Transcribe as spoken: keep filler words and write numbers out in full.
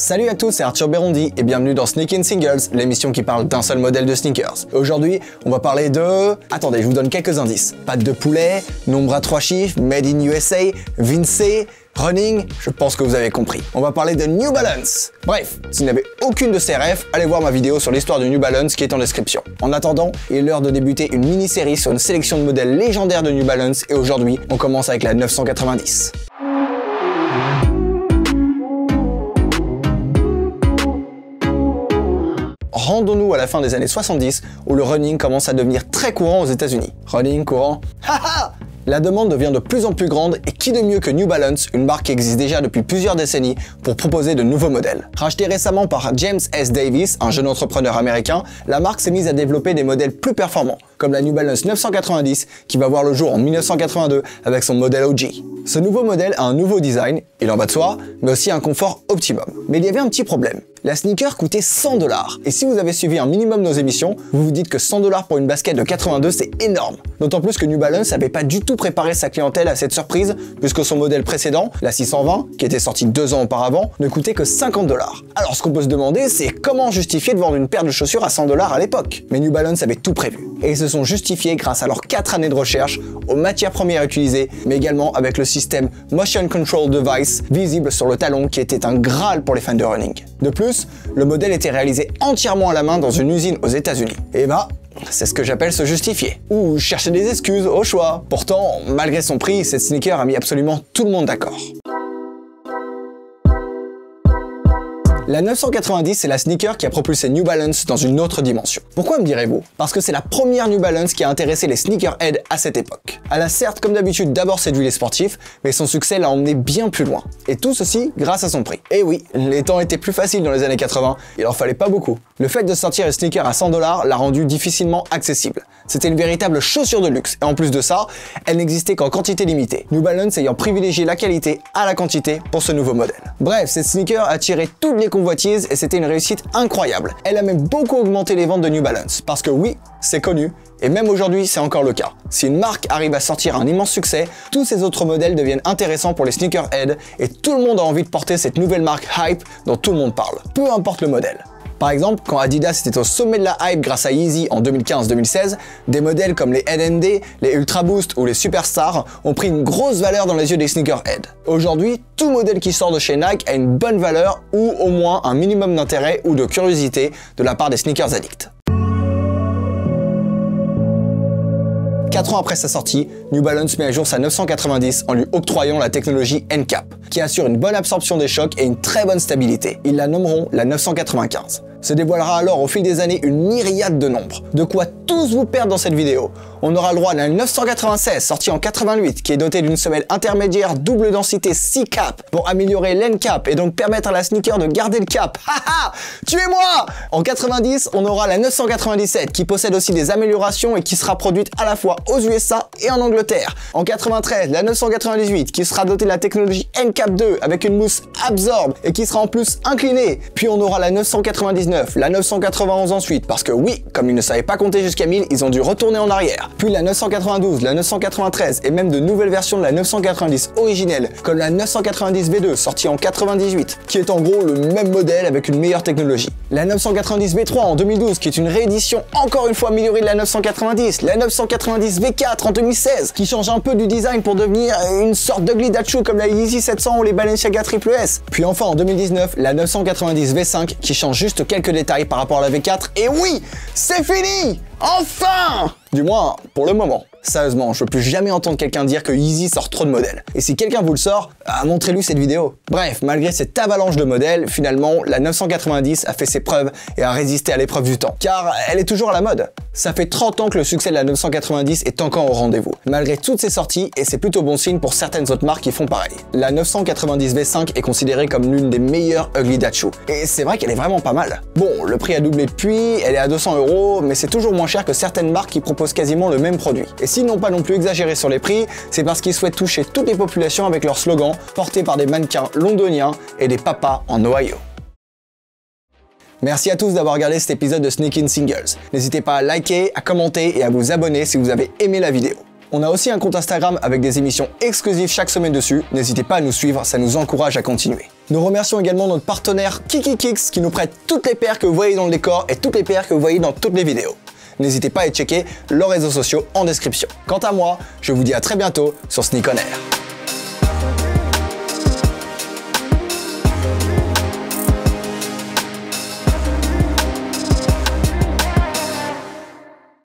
Salut à tous, c'est Arthur Bérondi et bienvenue dans Sneakin' Singles, l'émission qui parle d'un seul modèle de sneakers. Aujourd'hui, on va parler de... Attendez, je vous donne quelques indices. Pâte de poulet, nombre à trois chiffres, Made in U S A, Vince, running, je pense que vous avez compris. On va parler de New Balance. Bref, si vous n'avez aucune de ces refs, allez voir ma vidéo sur l'histoire de New Balance qui est en description. En attendant, il est l'heure de débuter une mini-série sur une sélection de modèles légendaires de New Balance et aujourd'hui, on commence avec la neuf cent quatre-vingt-dix. Rendons-nous à la fin des années soixante-dix où le running commence à devenir très courant aux États-Unis. Running courant, haha! La demande devient de plus en plus grande et qui de mieux que New Balance, une marque qui existe déjà depuis plusieurs décennies, pour proposer de nouveaux modèles. Rachetée récemment par James S. Davis, un jeune entrepreneur américain, la marque s'est mise à développer des modèles plus performants, comme la New Balance neuf cent quatre-vingt-dix qui va voir le jour en mille neuf cent quatre-vingt-deux avec son modèle O G. Ce nouveau modèle a un nouveau design, il en va de soi, mais aussi un confort optimum. Mais il y avait un petit problème. La sneaker coûtait cent dollars. Et si vous avez suivi un minimum nos émissions, vous vous dites que cent dollars pour une basket de quatre-vingt-deux, c'est énorme. D'autant plus que New Balance n'avait pas du tout préparé sa clientèle à cette surprise, puisque son modèle précédent, la six cent vingt, qui était sorti deux ans auparavant, ne coûtait que cinquante dollars. Alors ce qu'on peut se demander, c'est comment justifier de vendre une paire de chaussures à cent dollars à l'époque. Mais New Balance avait tout prévu. Et ils se sont justifiés grâce à leurs quatre années de recherche, aux matières premières utilisées, mais également avec le système Motion Control Device visible sur le talon qui était un graal pour les fans de running. De plus, le modèle était réalisé entièrement à la main dans une usine aux États-Unis. Et bah, c'est ce que j'appelle se justifier. Ou chercher des excuses au choix. Pourtant, malgré son prix, cette sneaker a mis absolument tout le monde d'accord. La neuf cent quatre-vingt-dix, c'est la sneaker qui a propulsé New Balance dans une autre dimension. Pourquoi me direz-vous? Parce que c'est la première New Balance qui a intéressé les sneakerheads à cette époque. Elle a certes, comme d'habitude, d'abord séduit les sportifs, mais son succès l'a emmené bien plus loin. Et tout ceci grâce à son prix. Et oui, les temps étaient plus faciles dans les années quatre-vingts, il en fallait pas beaucoup. Le fait de sortir une sneaker à cent dollars l'a rendue difficilement accessible. C'était une véritable chaussure de luxe, et en plus de ça, elle n'existait qu'en quantité limitée. New Balance ayant privilégié la qualité à la quantité pour ce nouveau modèle. Bref, cette sneaker a attiré toutes les convoitises et c'était une réussite incroyable. Elle a même beaucoup augmenté les ventes de New Balance, parce que oui, c'est connu, et même aujourd'hui c'est encore le cas. Si une marque arrive à sortir un immense succès, tous ces autres modèles deviennent intéressants pour les sneakerheads et tout le monde a envie de porter cette nouvelle marque hype dont tout le monde parle, peu importe le modèle. Par exemple, quand Adidas était au sommet de la hype grâce à Yeezy en deux mille quinze deux mille seize, des modèles comme les N M D, les Ultra Boost ou les Superstar ont pris une grosse valeur dans les yeux des sneakerheads. Aujourd'hui, tout modèle qui sort de chez Nike a une bonne valeur ou au moins un minimum d'intérêt ou de curiosité de la part des sneakers addicts. quatre ans après sa sortie, New Balance met à jour sa neuf cent quatre-vingt-dix en lui octroyant la technologie N C A P, qui assure une bonne absorption des chocs et une très bonne stabilité. Ils la nommeront la neuf cent quatre-vingt-quinze. Se dévoilera alors au fil des années une myriade de nombres. De quoi tous vous perdre dans cette vidéo. On aura le droit à la neuf cent quatre-vingt-seize sortie en quatre-vingt-huit qui est dotée d'une semelle intermédiaire double densité six cap pour améliorer l'N C A P et donc permettre à la sneaker de garder le cap. Haha, tuez-moi! En quatre-vingt-dix, on aura la neuf cent quatre-vingt-dix-sept qui possède aussi des améliorations et qui sera produite à la fois aux U S A et en Angleterre. En quatre-vingt-treize, la neuf cent quatre-vingt-dix-huit qui sera dotée de la technologie N C A P deux avec une mousse absorbe et qui sera en plus inclinée. Puis on aura la neuf cent quatre-vingt-dix-neuf, la neuf cent quatre-vingt-onze ensuite parce que oui, comme ils ne savaient pas compter jusqu'à mille, ils ont dû retourner en arrière. Puis la neuf cent quatre-vingt-douze, la neuf cent quatre-vingt-treize et même de nouvelles versions de la neuf cent quatre-vingt-dix originelle comme la neuf cent quatre-vingt-dix V deux sortie en quatre-vingt-dix-huit qui est en gros le même modèle avec une meilleure technologie. La neuf cent quatre-vingt-dix V trois en deux mille douze qui est une réédition encore une fois améliorée de la neuf cent quatre-vingt-dix, la neuf cent quatre-vingt-dix V quatre en deux mille seize qui change un peu du design pour devenir une sorte d'ugly dachu comme la Yeezy sept cents ou les Balenciaga Triple S. Puis enfin en deux mille dix-neuf, la neuf cent quatre-vingt-dix V cinq qui change juste quelques détails par rapport à la V quatre et oui, c'est fini! Enfin! Du moins, pour le moment. Sérieusement, je peux plus jamais entendre quelqu'un dire que Yeezy sort trop de modèles. Et si quelqu'un vous le sort, ah, montrez-lui cette vidéo. Bref, malgré cette avalanche de modèles, finalement, la neuf cent quatre-vingt-dix a fait ses preuves et a résisté à l'épreuve du temps. Car elle est toujours à la mode. Ça fait trente ans que le succès de la neuf cent quatre-vingt-dix est encore au rendez-vous. Malgré toutes ces sorties, et c'est plutôt bon signe pour certaines autres marques qui font pareil. La neuf cent quatre-vingt-dix V cinq est considérée comme l'une des meilleures ugly dachu. Et c'est vrai qu'elle est vraiment pas mal. Bon, le prix a doublé depuis, elle est à deux cents euros, mais c'est toujours moins cher que certaines marques qui proposent quasiment le même produit. Et s'ils n'ont pas non plus exagéré sur les prix, c'est parce qu'ils souhaitent toucher toutes les populations avec leur slogan, porté par des mannequins londoniens et des papas en Ohio. Merci à tous d'avoir regardé cet épisode de Sneakin' Singles. N'hésitez pas à liker, à commenter et à vous abonner si vous avez aimé la vidéo. On a aussi un compte Instagram avec des émissions exclusives chaque semaine dessus, n'hésitez pas à nous suivre, ça nous encourage à continuer. Nous remercions également notre partenaire KikiKicks qui nous prête toutes les paires que vous voyez dans le décor et toutes les paires que vous voyez dans toutes les vidéos. N'hésitez pas à checker leurs réseaux sociaux en description. Quant à moi, je vous dis à très bientôt sur Sneak On Air.